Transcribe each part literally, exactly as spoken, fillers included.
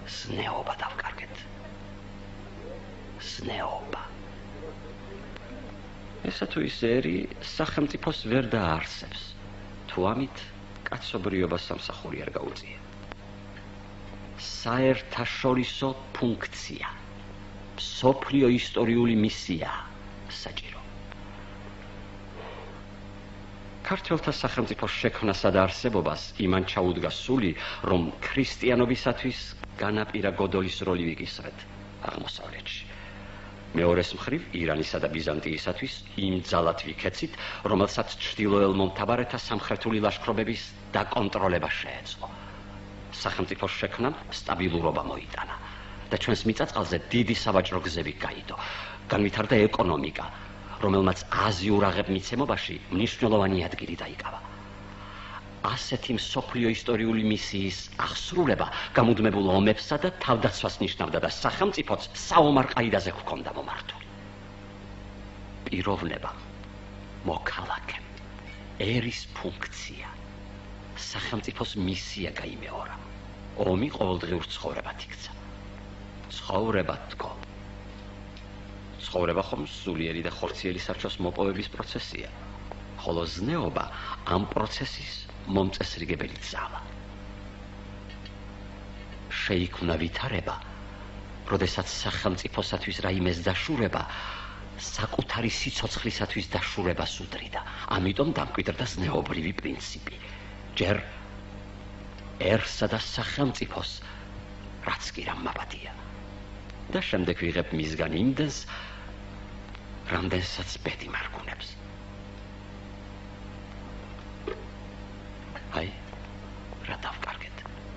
ზნეობა დავკარგეთ. ზნეობა. ესა თუ ის ერი სახელმწიფოს ვერ დაარსებს. თუ ამით კაცობრიობა სამსახური არ გაუწია. საერთაშორისო ფუნქცია. მსოფლიო ისტორიული მისია საჭირო. ქართველთა სახელმწიფოს შექმნასა და არსებობას იმან ჩაუდგა სული, რომ ქრისტიანობისათვის განაპირა გოდოლის როლი ვიკისრეთ აღმოსავლეთში. მეორეს მხრივ ირანისა და ბიზანტიისათვის იმ ძალად ვიქეცით, რომელსაც ჩრდილოელ მომთაბარეთა სამხრეთული ლაშქრობების დაკონტროლება შეეძლო. სახელმწიფოს შექმნამ სტაბილურობა მოიტანა და ჩვენს მიწა-წყალზე დიდი სავაჭრო გზები გაიდო. განვითარდა ეკონომიკა, რომელმაც აზიურ აღებმიცემობაში მნიშვნელოვანი ადგილი დაიკავა. ასეთი მსოფლიო ისტორიული მისიის აღსრულება გამუდმებულ ომებსა და თავდაცვას ნიშნავდა და სახელმწიფოც საომარ ყაიდაზე ჰქონდა მომართული. პიროვნება, მოქალაქე, ერის ფუნქცია, სახელმწიფოს მისია გაიმეორა. ომი ყოველდღიურ ცხოვრებად იქცა. ცხოვრება თქო. ცხოვრება ხომ სულიერი და ხორციელი სარჩოს მოპოვების პროცესია, ხოლო ზნეობა ამ პროცესის მომწესრიგებელი ძალა. შეიქმნა ვითარება, როდესაც სახელმწიფოსათვის რაიმეს დაშურება, საკუთარი სიცოცხლისათვის დაშურებას უდრიდა. ამიტომ დამკვიდრდა ზნეობრივი პრინციპი. ჯერერსა და სახელმწიფოს, რაც კი რამ მაბადია. და შემდეგ ვიღებ მისგან იმდენს, რამდენსაც ბედი მარგუნებს. აი, რა დავკარგეთ.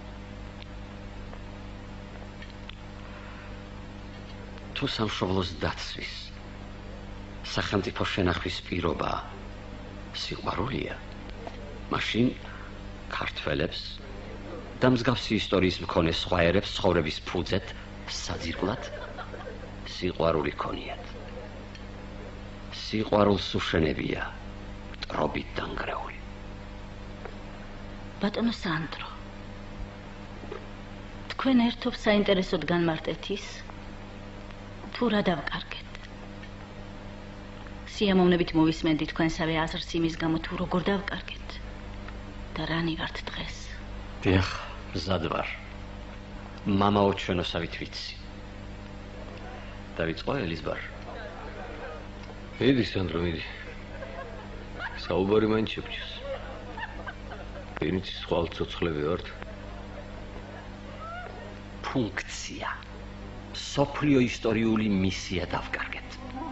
თუ სამშობლოს დაცვის, სახელმწიფოს შენახვის პირობა სიყვარულია, მაშინ ქართველებს და მსგავსი ისტორიის მქონე სხვა ერებს ცხოვრების ფუძედ საძირკვლად სიყვარული ქონიათ. სიყვარულს უშენებია მტრობით დანგრეული. ბატონო სანდრო, თქვენ ერთობ საინტერესოდ განმარტეთ ის, თუ რა დავკარგეთ. სიამოვნებით მოვისმენდი თქვენსავე აზრს იმის გამო, თუ როგორ დავკარგეთ და რანი ვართ დღეს. დიახ, მზად ვარ. მამაო ჩვენოსავით ვიცი. დავიწყო ელიზბარ. მიდი სანდრო, მიდი. საუბარი მაინც შეგვჭირს. ვინც სხვა ცოცხლები ვართ. ფუნქცია. მსოფლიო ისტორიული მისია დავკარგეთ.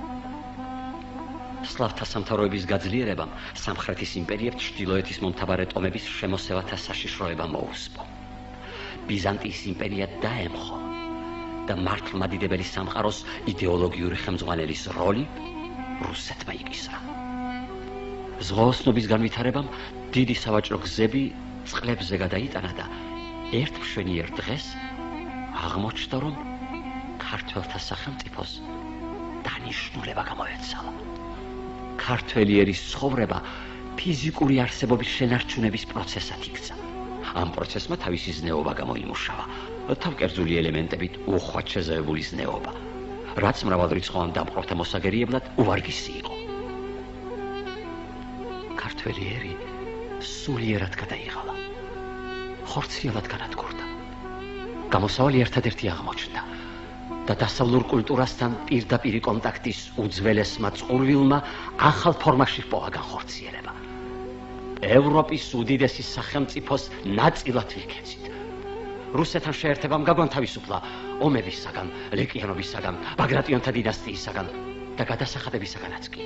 სლავთა სამთავროების გაძლიერებამ სამხრეთის იმპერიებს ჩრდილოეთის მომთაბარე ტომების შემოსევათა საშიშროება მოუსპო. ბიზანტიის იმპერია დაემხო და მართლმადიდებელი სამყაროს იდეოლოგიური ხელმძღვანელის როლი რუსეთმა იკისრა. ზღვაოსნობის განვითარებამ დიდი სავაჭრო გზები წყლებზე გადაიტანა და ერთ მშვენიერ დღეს აღმოჩნდა, რომ ქართველთა სახელმწიფოს დანიშნულება გამოეცალა. ქართველი ერის ცხოვრება ფიზიკური არსებობის შენარჩუნების პროცესად იქცა. ამ პროცესმა თავისი ზნეობა გამოიმუშავა, თავკერძული ელემენტებით უხვად შეზავებული ზნეობა, რაც მრავალრიცხოვან დამპყრობთა მოსაგერიებლად უვარგისი იყო. ქართველი ერი სულიერად გადაიღალა, ხორციელად განადგურდა. გამოსავალი ერთადერთი აღმოჩნდა და დასავლურ კულტურასთან პირდაპირი კონტაქტის უძველესმა წყურვილმა ახალ ფორმაში ჰპოვა განხორციელება. ევროპის უდიდესი სახელმწიფოს ნაწილად ვიქეცით. რუსეთთან შეერთებამ გაგვანთავისუფლა ომებისაგან, ლეკიანობისაგან, ბაგრატიონთა დინასტიისაგან და გადასახადებისაგანაც კი.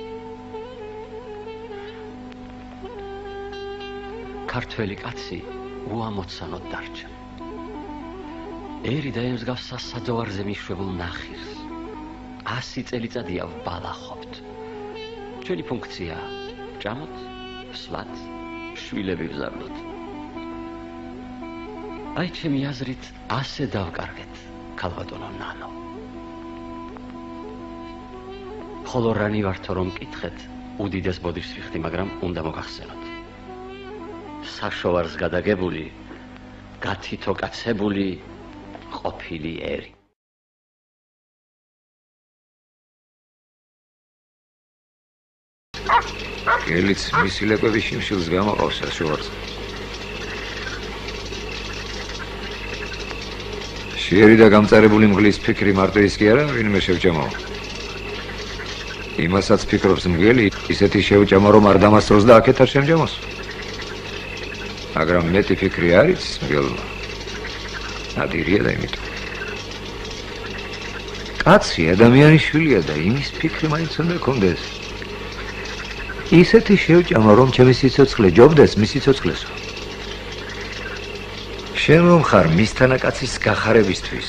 ქართველი კაცი უამოცანოდ დარჩა. ერი დაემსგავსა საძოვარზე მიშვებულ ნახირს. ასი წელიწადია ვბალახობთ. ჩვენი ფუნქცია ჭამოთ, ვსვათ, შვილები ვზარდოთ. აი ჩემი აზრით ასე დავკარგეთ, ქალბატონო ნანო. ხოლო რანი ვართო რომ მკითხეთ, უდიდეს ბოდიშს ვიხდი, მაგრამ უნდა მოგახსენოთ. საშოვარს გადაგებული, გათითო კაცებული, ყოფილი ერი. გელიც მისი ლეკვების შიმშილს გამოყავს ასურაც. შეერი და გამწარებული მგლის ფიქრი მარტო ის კი არა, ვინმე შევჭამაო. იმასაც ფიქრობს მგელი, ისეთი შევჭამა, რომ არ დამასწროს და აქეთ არ შემჯამოს. მაგრამ მეტი ფიქრი არის მგელმა. ნადირია და იმით. კაცი ადამიანის შვილია და იმის ფიქრი მაინც უნდა კონდეს. ისეთი შევჭამა, რომ ჩემი სიცოცხლე ჯობდეს მის სიცოცხლესო. შენ რომ ხარ მის თანაკაცის გახარებისთვის.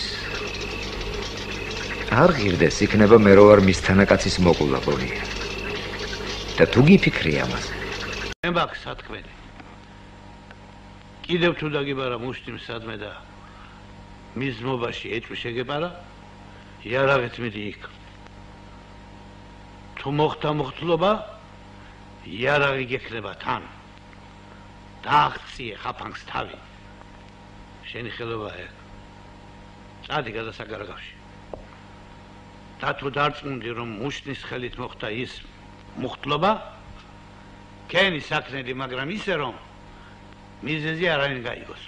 არ ღირდეს იქნება მე რო ვარ მის თანაკაცის მოყოლაპონია. და თუ გიფიქრი ამაზე. მე მაქვს სათქმელი. კიდევ თუ დაგიბარა მუშტიმ სადმე და მის მობაში ეჭვი შეგეპარა, იარაღით მიდი იქ. თუ მოხდა მოხდლობა, იარაღი გექნება თან. დააღწიე ხაფანგს თავი. შენი ხელობა ეგ. წადი გადასაგარგავში. და თუ დარწმუნდი რომ მუშტის ხელით მოხდა ის მოხდლობა, კენი საკნელი, მაგრამ ისე რომ მიზეზი არაინ გაიგოს.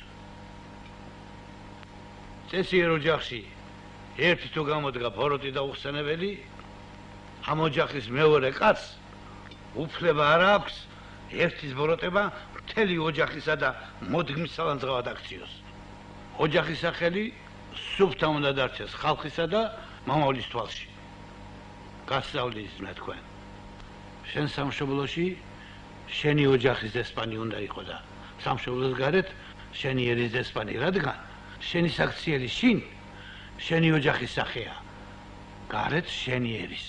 წესიერ ოჯახში ერთი თუ გამოდგა ბოროტი და უხსენებელი, ამ ოჯახის მეორე კაცს უფლება არ აქვს ერთის ბოროტება მთელი ოჯახისა და მოდგმის სალანძღავად აქციოს. ოჯახის სახელი სუფთა უნდა დარჩეს ხალხისა და მამავლის თვალში. გასწავლის მე თქვენ. შენ სამშობლოში შენი ოჯახის დესპანი უნდა იყო და სამშობლოს გარეთ შენი ერის დესპანი, რადგან შენი საქციელი შინ შენი ოჯახის სახეა. გარეთ შენი ერის.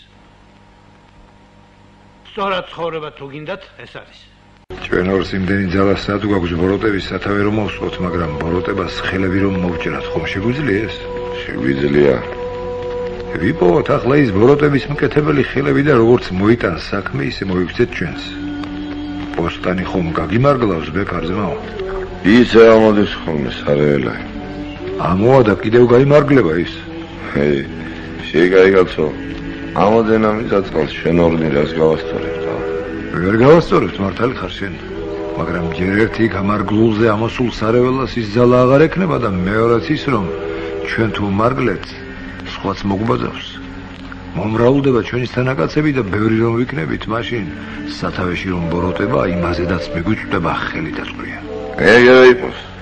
სწორად ცხოვრება თუ გინდათ, ეს არის. ჩვენ ორს იმდენი ძალა სად გვაქვს ბოროტების სათავე რომ მოვსვოთ, მაგრამ ბოროტებას ხელები რომ მოვჭრათ, ხომ შეგვიძლია ეს? შეგვიძლია. ვიპოვოთ ახლა ის ბოროტების მკეთებელი ხელები და როგორც მოიტანს საქმე, ისე მოიქცეთ ჩვენს. პოსტანი ხომ გაგიმარგლავს ბექარზმაო? ისე ამოდის ხოლმე სარეველაი. ამოა და კიდევ გაიმარგლება ის. ჰეი, შეგაიგაცო. ამოდენა მიზაწყალს შენ ორნირას გავასწორებ და ვერ გავასწორებ, მართალი ხარ შენ. მაგრამ ჯერ ერთი გამარგლულზე ამოსულ სარეველას ის ძალა აღარ ექნება და მეორეც ის რომ ჩვენ თუ მარგლეთ, სხვაც მოგვბაძავს. მომრავლდება ჩვენის თანაკაცები და ბევრი რომ ვიქნებით, მაშინ სათავეში რომ ბოროტება, იმაზედაც მიგვიწვდება ხელი და წყვრია. ეგრე იყოს.